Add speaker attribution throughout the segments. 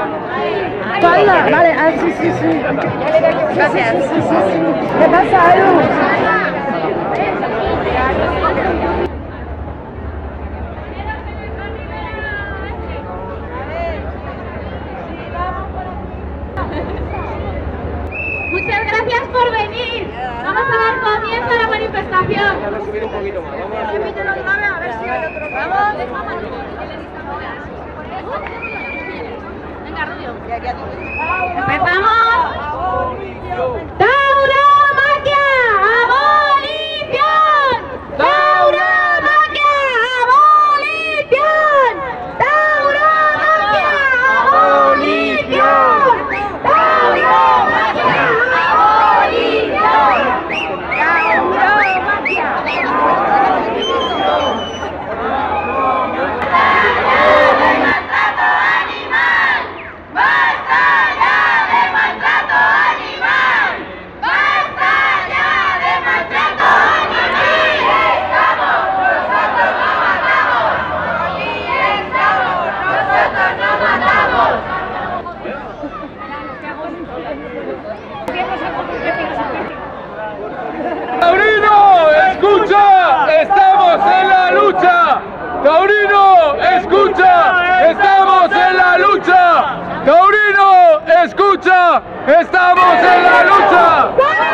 Speaker 1: Paula, vale, sí, sí, sí.
Speaker 2: Gracias.
Speaker 1: Sí, sí, sí. ¿Qué pasa, Edu?
Speaker 3: Muchas gracias por venir. Vamos a dar comienzo a la manifestación.
Speaker 4: Vamos a subir un poquito más. Vamos a
Speaker 3: Repítelo otra vez, a ver si hay otro. Vamos. Venga, Rubio. Empezamos. ¡Tauromaquia! ¡Abolición! ¡Tauromaquia! ¡Abolición! ¡Tauromaquia! ¡Abolición! ¡Tauromaquia!
Speaker 4: ¡Taurino, escucha! ¡Estamos en la lucha! ¡Taurino, escucha! ¡Estamos en la lucha! ¡Taurino, escucha! ¡Estamos en la lucha!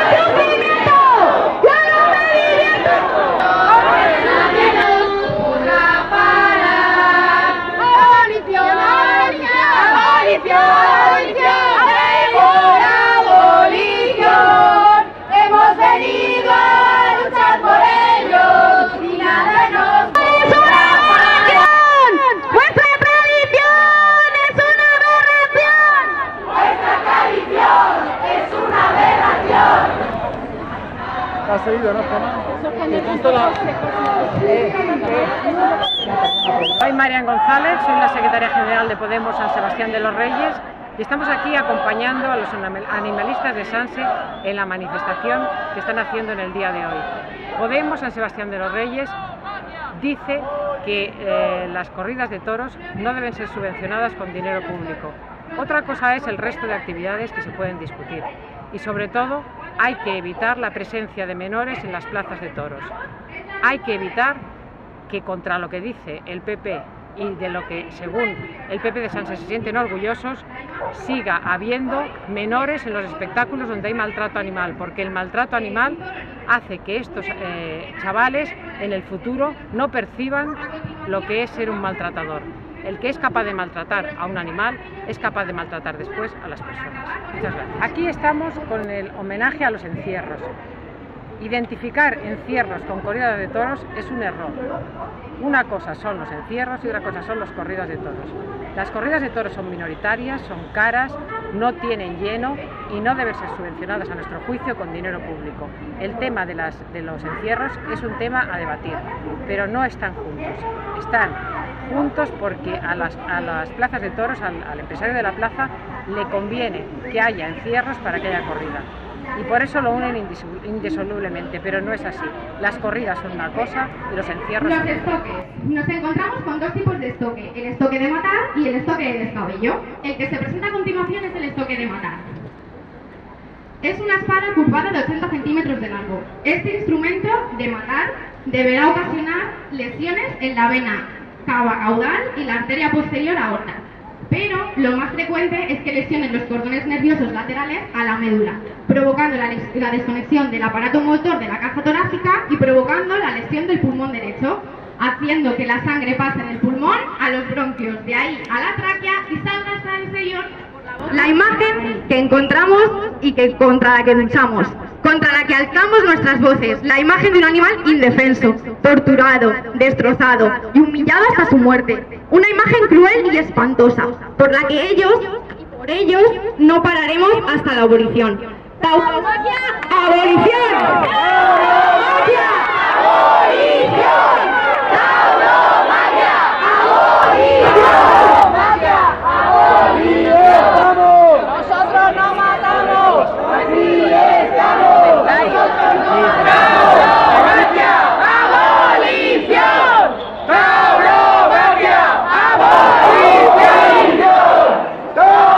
Speaker 3: Hemos venido a luchar por ellos y nada nos... ¡Es una aberración! ¡Vuestra tradición es una aberración! ¡Vuestra tradición es una aberración!
Speaker 4: ¿Has seguido, no?
Speaker 2: Soy Marian González, soy la secretaria general de Podemos San Sebastián de los Reyes y estamos aquí acompañando a los animalistas de Sanse en la manifestación que están haciendo en el día de hoy. Podemos San Sebastián de los Reyes dice que las corridas de toros no deben ser subvencionadas con dinero público. Otra cosa es el resto de actividades que se pueden discutir y sobre todo hay que evitar la presencia de menores en las plazas de toros. Hay que evitar que contra lo que dice el PP y de lo que según el PP de Sanse se sienten orgullosos, siga habiendo menores en los espectáculos donde hay maltrato animal, porque el maltrato animal hace que estos chavales en el futuro no perciban lo que es ser un maltratador. El que es capaz de maltratar a un animal es capaz de maltratar después a las personas. Muchas gracias. Aquí estamos con el homenaje a los encierros. Identificar encierros con corridas de toros es un error. Una cosa son los encierros y otra cosa son las corridas de toros. Las corridas de toros son minoritarias, son caras, no tienen lleno y no deben ser subvencionadas a nuestro juicio con dinero público. El tema de los encierros es un tema a debatir, pero no están juntos. Están juntos porque a las plazas de toros, al empresario de la plaza, le conviene que haya encierros para que haya corrida. Y por eso lo unen indisolublemente, pero no es así. Las corridas son una cosa y los encierros son otra.
Speaker 5: Nos encontramos con dos tipos de estoque, el estoque de matar y el estoque de descabello. El que se presenta a continuación es el estoque de matar. Es una espada curvada de 80 centímetros de largo. Este instrumento de matar deberá ocasionar lesiones en la vena cava caudal y la arteria posterior aorta. Pero lo más frecuente es que lesionen los cordones nerviosos laterales a la médula, provocando la desconexión del aparato motor de la caja torácica y provocando la lesión del pulmón derecho, haciendo que la sangre pase del pulmón a los bronquios, de ahí a la tráquea y salga hasta el sellón. La imagen que encontramos y que contra la que luchamos, contra la que alzamos nuestras voces, la imagen de un animal indefenso, torturado, destrozado y humillado hasta su muerte. Una imagen cruel y espantosa, por la que ellos y por ellos no pararemos hasta la abolición. ¡Tauromaquia! ¡Abolición! ¡Tauromaquia! ¡Abolición! ¡Tauromaquia! ¡Abolición! ¡Nosotros no matamos! ¡Aquí estamos! ¡Tauromaquia! ¡Abolición! ¡Tauromaquia! ¡Abolición!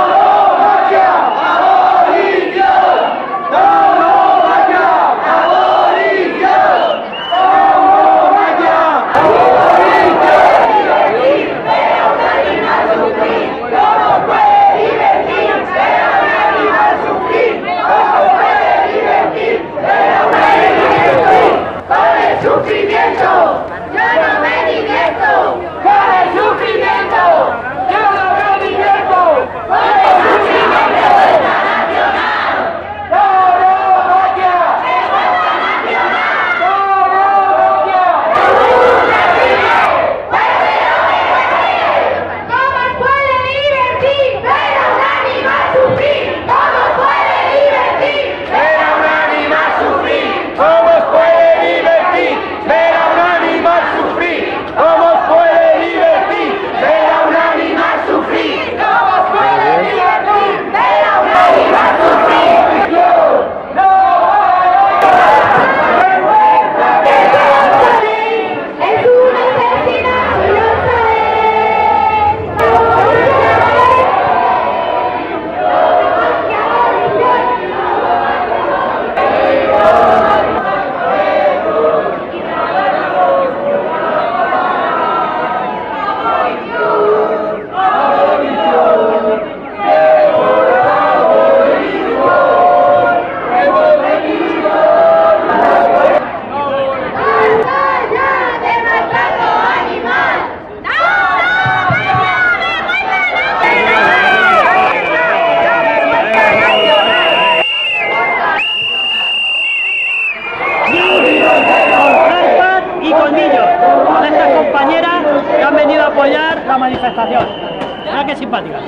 Speaker 6: emblemáticas.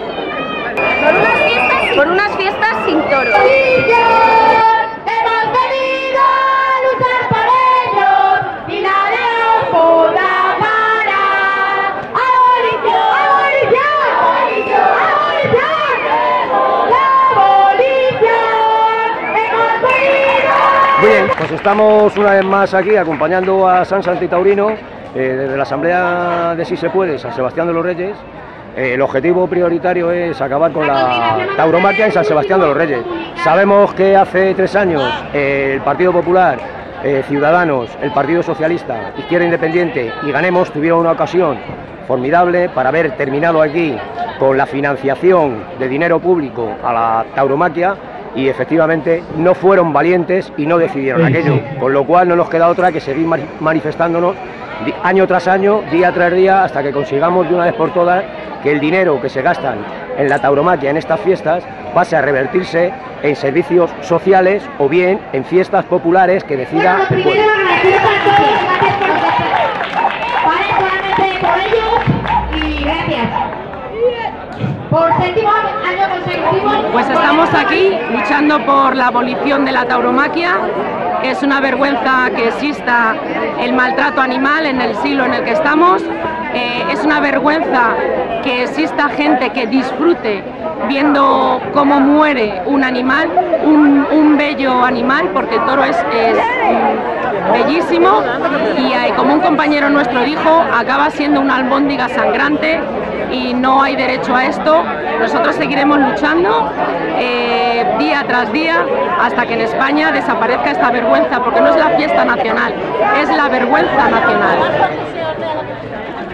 Speaker 3: Por unas fiestas sin toros.
Speaker 5: Hemos venido a luchar por ellos y nadie nos podrá parar. ¡Abolición! ¡Abolición! ¡Abolición! ¡Abolición! ¡Hemos venido!
Speaker 7: Muy bien, pues estamos una vez más aquí acompañando a Sanse Antitaurino desde la Asamblea de Si Se Puede, San Sebastián de los Reyes. El objetivo prioritario es acabar con la tauromaquia en San Sebastián de los Reyes. Sabemos que hace 3 años el Partido Popular, Ciudadanos, el Partido Socialista, Izquierda Independiente y Ganemos tuvieron una ocasión formidable para haber terminado aquí con la financiación de dinero público a la tauromaquia y efectivamente no fueron valientes y no decidieron aquello, con lo cual no nos queda otra que seguir manifestándonos año tras año, día tras día, hasta que consigamos de una vez por todas que el dinero que se gastan en la tauromaquia en estas fiestas pase a revertirse en servicios sociales o bien en fiestas populares que decida el pueblo.
Speaker 5: Gracias por ellos y gracias. Por 7º año consecutivo.
Speaker 2: Pues estamos aquí luchando por la abolición de la tauromaquia. Es una vergüenza que exista el maltrato animal en el siglo en el que estamos. Es una vergüenza que exista gente que disfrute viendo cómo muere un animal, un bello animal, porque el toro es bellísimo y como un compañero nuestro dijo, acaba siendo una albóndiga sangrante y no hay derecho a esto. Nosotros seguiremos luchando día tras día hasta que en España desaparezca esta vergüenza, porque no es la fiesta nacional, es la vergüenza nacional.